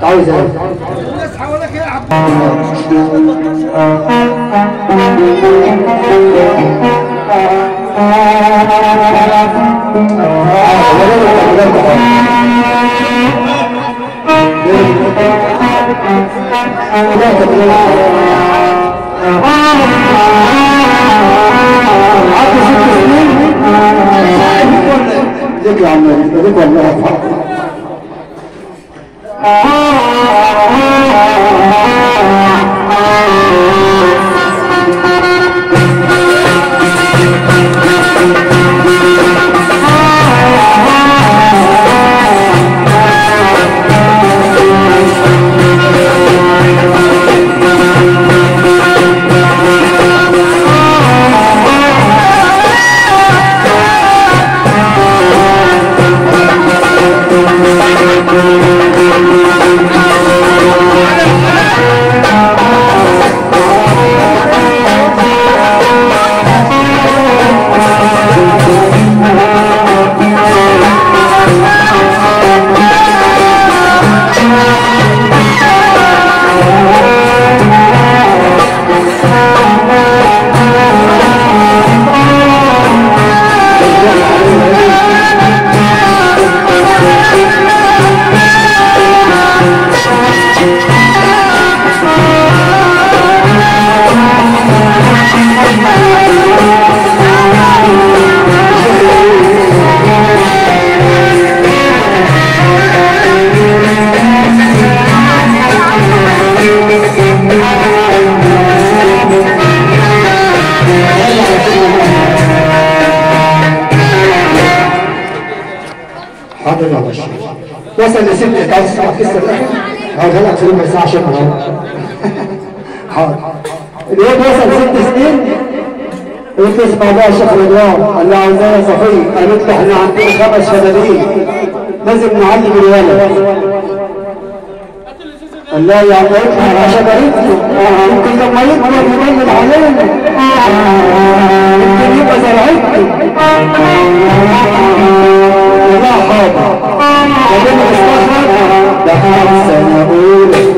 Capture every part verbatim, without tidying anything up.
عاوز ايه؟ الناس حواليك يا عبد ذكر عن ذكر الله وصل لست عاوز تسمع قصه الاخر؟ هقولها لك في ربع ساعه عشان اهو. حاضر. الواد وصل ست سنين قلت له اسمع بقى يا شيخ رضوان، قال له عاوزاه يا صفيه، قالت له احنا عندنا خمس فدادين لازم نعلم الولد. قال لها يعني اطلع عشان اريدكم يمكن لما يكبر يبين علينا يمكن يبقى زرعتكم. لا حاضر. وبين الاستخراج دخل سنة أولى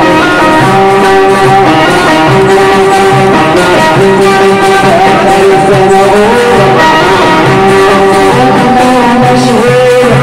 دخل سنة أولى أنا مشهور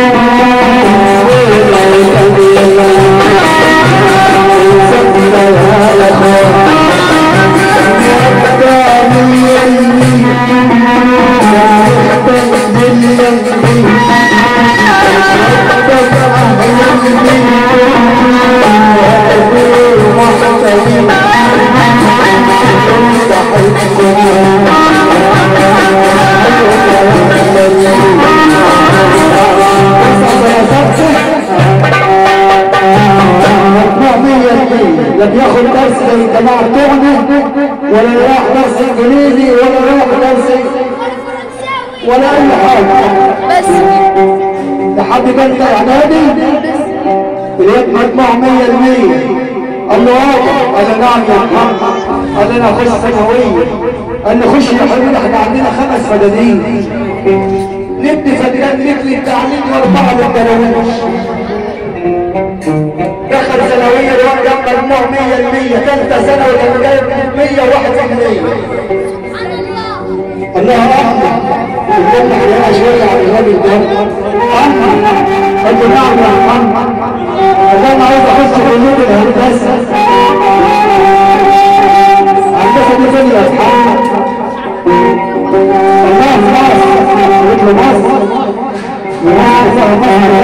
لا بياخد درس زي الجماعه بتوعنا ولا راح درس انجليزي ولا راح درس ولا اي حاجه بس لحد جنة اعدادي لقيت مجموع مية بالمية. قال له اه قال له نعم يا محمد. قال له انا اخش ثانويه. قال له خش يا حبيبي احنا عندنا خمس فدادين ندي فدان مثل التعليم واربعه للدراويش. دخل ثانويه الواد جاب مجموع مية بالمية ثالثه ثانوي كان جايب مية وواحد بالمية. قال لها احمد قلت له احنا شويه على الراجل ده. قال له نعم يا محمد. قال له انا عايز اخش كليه الهندسه. هندسه دي فين يا اصحاب؟ قال لها في مصر. قلت له مصر؟ ومصر فيها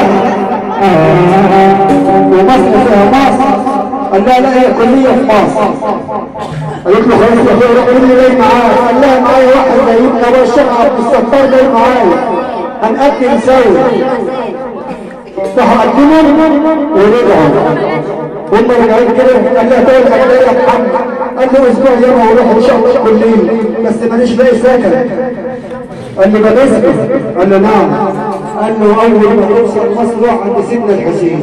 مصر فيها مصر. قال لها لا هي كليه في مصر. قالت له خلاص يا اخويا روح قول لي جاي معاك. قال لها معايا واحد جايبنا هو الشيخ عبد الستار جاي معايا هنقدم سوا. راحوا قدموا ورجعوا هم راجعين كده. قال لها تقول لك ايه يا محمد؟ قال له اسبوع يوم هروح ان شاء الله الكليه بس ماليش باقي سكن. قال له ده اسمه؟ قال له نعم. قال له اول ما توصل مصر روح عند سيدنا الحسين.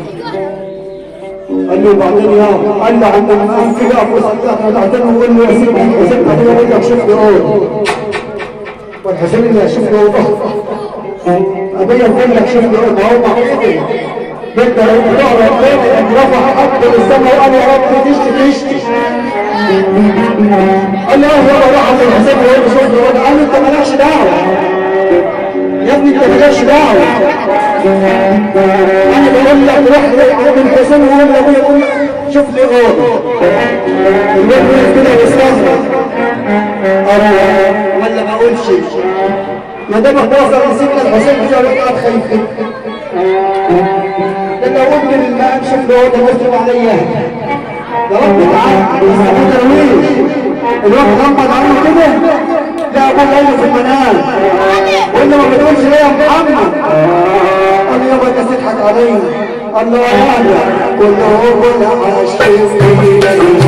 قال له بعدين يا قال له عند المقام كده اقف وصلت طلعت له وقول له يا سيدنا الحسين بعدين اقول لك شوف لي قول. والحسين اللي هيشوف له ابويا بقول لك شوف لي قول. ما هو معقول جدا بتوع ربنا اللي رفع حد للسماء وقال يا رب تشتي تشتي. قال له يابا راح عند الحسين ويقول له شوف قال له انت مالكش دعوه يا ابني، انت مالكش دعوه. انا بقول لك روح عند الحسين ويقول له ابويا يقول شوف لي اوضه. الواد وقف كده ويستغرب ولا ما اقولش يا دوبك وصل لسيدنا الحسين كده وقعد قاعد خايف. ده لو قلت للمقام شوف لي اوضه واصرف عليا يا رب تعالى يستفيد ترويج. الواد غمض عنه كده لا ابوه قال له في المنام قول له ما بتقولش ليه يا محمد؟ قال له يابا انت تضحك عليا. قال له يا انا كله كل عاشقين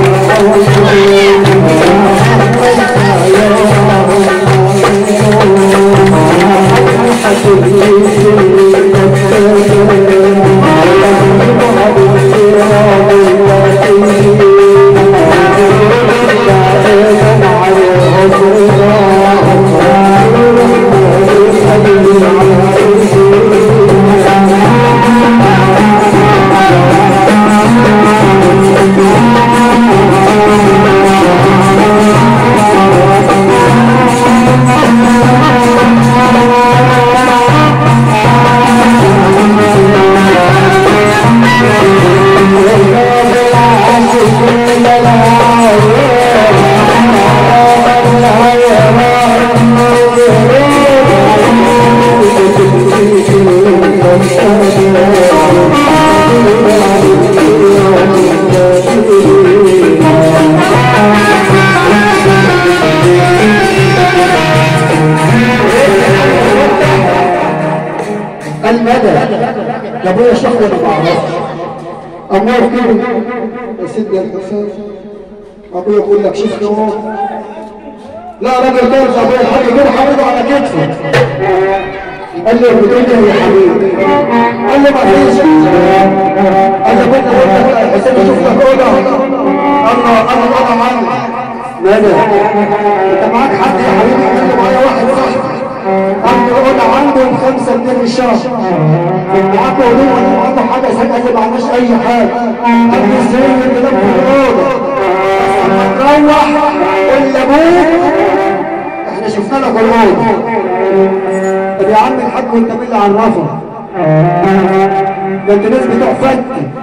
يا ابويا شيخ ولا ما اعرفش امور كده يا سيدنا الحسين. ابويا يقول لك شيخ نور لا راجل جالس ابويا الحاج كده حاطط على كتفه. قال له بتقول يا حبيبي؟ قال له ما فيش. قال له كنت قلت لك الحسين شوف لك اوضه. قال له انا اوضه معاك ماذا؟ انت معاك حد يا حبيبي؟ قال له معايا واحد صاحبي عنده اوضه عنده بخمسه جنيه في الشهر. معاك هدوم ولا معاك حاجه؟ ساعتها اللي ما عندناش اي حاجه. قال لي ازاي انت نام في الاوضه؟ روح قول لابوك احنا شفنا لك الاوضه. طب يا عم الحاج وانت مين اللي عرفك؟ ده انت ناس بتوع فت.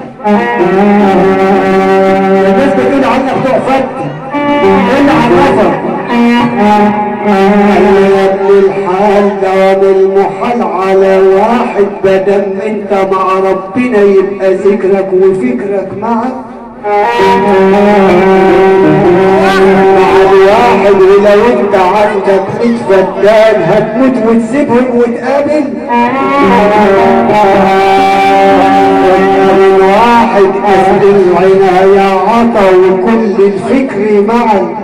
ده الناس بتقول عنك بتوع فت. ايه اللي عرفك؟ يا ابن الحال ده المحال على واحد بدم انت مع ربنا يبقى ذكرك وفكرك معك مع الواحد. ولو انت عندك ميت فدان هتموت وتسيبهم وتقابل الواحد اهل العناية عطا وكل الفكر معا.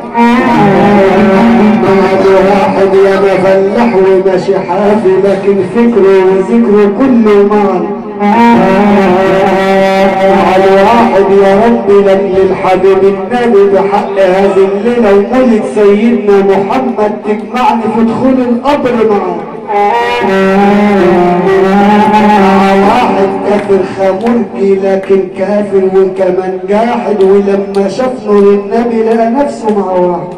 واحد يا مفلح وماشي حافي لكن فكره وذكره كله معا. على واحد يا رب لاجل الحبيب النبي بحق هذه الليله ومولد سيدنا محمد تجمعني في دخول القبر معا. واحد كافر خمرجي لكن كافر وكمان جاحد ولما شاف نور النبي لقى نفسه مع واحد.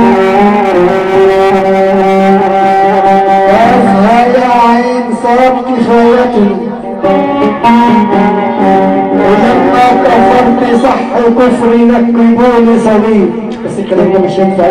كافها يا عين صاب كفايته ولما كفرت صح كفري نكبوني صليب. بس الكلام ده مش هينفع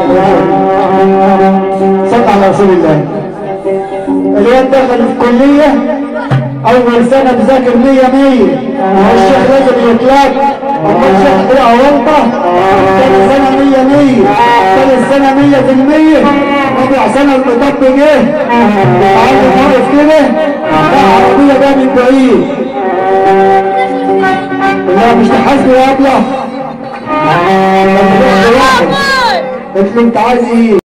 صلى على رسول الله. الواد دخل في كلية أول سنة بذاكر مية مية والشيخ لازم يطلق. أما الشيخ طلع غلطة ثاني سنة مية مية ثالث سنة مية في المية رابع سنة المطب جه قعد واقف كده لا عربية جاية من بعيد. لا مش تحاسبه يا أبله. قلت له أنت عايز إيه؟